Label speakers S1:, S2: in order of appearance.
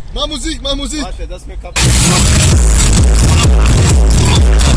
S1: Mach Musik, mach Musik.
S2: Warte, das ist mir kaputt.